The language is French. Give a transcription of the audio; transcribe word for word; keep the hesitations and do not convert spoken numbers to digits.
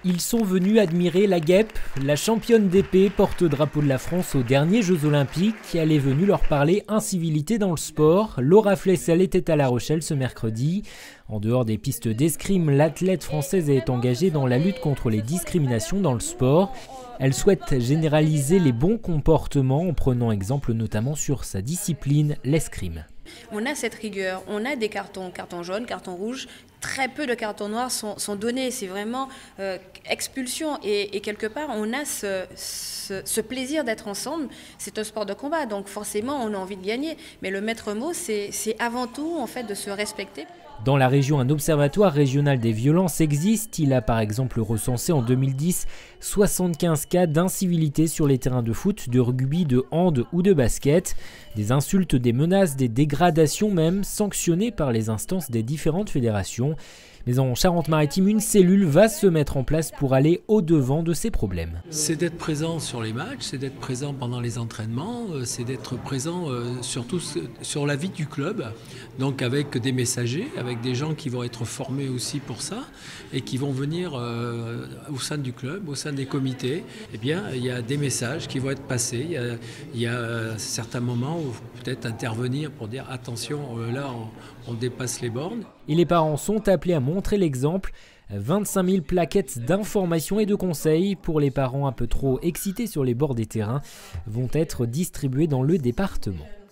Ils sont venus admirer la guêpe, la championne d'épée porte-drapeau de la France aux derniers Jeux Olympiques. Elle est venue leur parler incivilité dans le sport. Laura Flessel était à La Rochelle ce mercredi. En dehors des pistes d'escrime, l'athlète française est engagée dans la lutte contre les discriminations dans le sport. Elle souhaite généraliser les bons comportements en prenant exemple notamment sur sa discipline, l'escrime. On a cette rigueur, on a des cartons, cartons jaunes, cartons rouges, très peu de cartons noirs sont, sont donnés, c'est vraiment euh, expulsion et, et quelque part on a ce, ce, ce plaisir d'être ensemble, c'est un sport de combat donc forcément on a envie de gagner, mais le maître mot c'est avant tout en fait de se respecter. Dans la région, un observatoire régional des violences existe. Il a par exemple recensé en deux mille dix soixante-quinze cas d'incivilité sur les terrains de foot, de rugby, de hand ou de basket. Des insultes, des menaces, des dégradations même, sanctionnées par les instances des différentes fédérations. Mais en Charente-Maritime, une cellule va se mettre en place pour aller au-devant de ces problèmes. C'est d'être présent sur les matchs, c'est d'être présent pendant les entraînements, c'est d'être présent surtout sur la vie du club, donc avec des messagers, avec des gens qui vont être formés aussi pour ça et qui vont venir euh, au sein du club, au sein des comités. Eh bien, il y a des messages qui vont être passés, il y a, il y a certains moments où peut-être intervenir pour dire attention, là on, on dépasse les bornes. Et les parents sont appelés à montrer l'exemple. vingt-cinq mille plaquettes d'informations et de conseils pour les parents un peu trop excités sur les bords des terrains vont être distribuées dans le département.